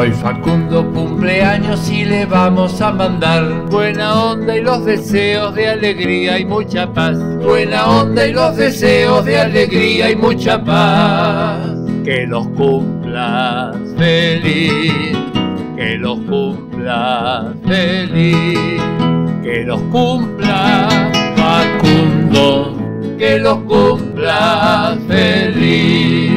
Hoy Facundo cumpleaños y le vamos a mandar buena onda y los deseos de alegría y mucha paz. Buena onda y los deseos de alegría y mucha paz. Que los cumplas feliz, que los cumplas feliz, que los cumplas Facundo, que los cumplas feliz.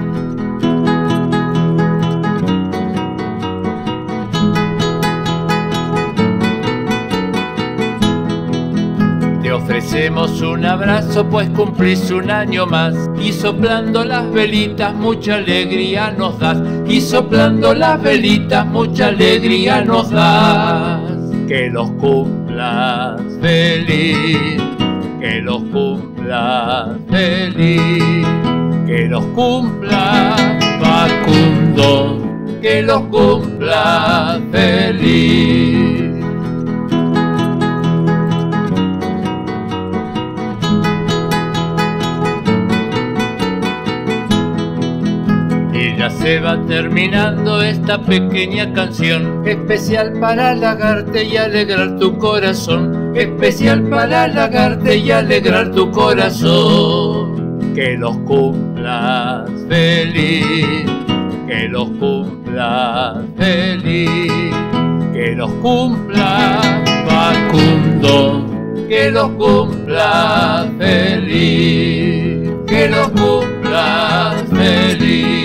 Te ofrecemos un abrazo pues cumplís un año más y soplando las velitas mucha alegría nos das, y soplando las velitas mucha alegría nos das. Que los cumplas feliz, que los cumplas feliz, que los cumplas Facundo, que los cumplas feliz. Y ya se va terminando esta pequeña canción, especial para halagarte y alegrar tu corazón, especial para halagarte y alegrar tu corazón. Que los cumplas feliz, que los cumplas feliz, que los cumplas Facundo, que los cumplas feliz, que los cumplas feliz.